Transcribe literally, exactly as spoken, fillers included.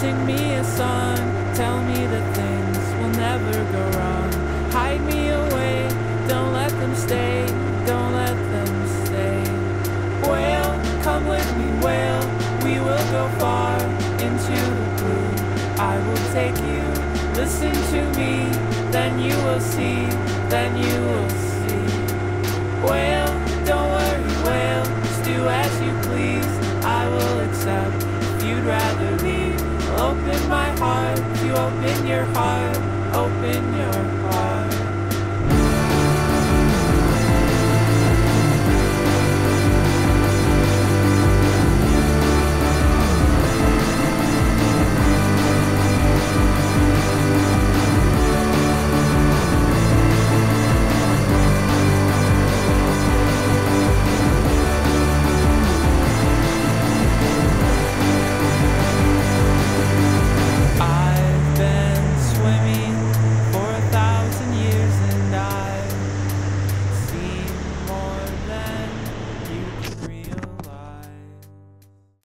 Sing me a song, tell me that things will never go wrong. Hide me away, don't let them stay, don't let them stay. Whale, come with me, whale, we will go far into the blue. I will take you, listen to me, then you will see, then you will see. Whale, don't worry, whale, just do as you please. I will accept if you'd rather leave. Open my heart, you open your heart, open your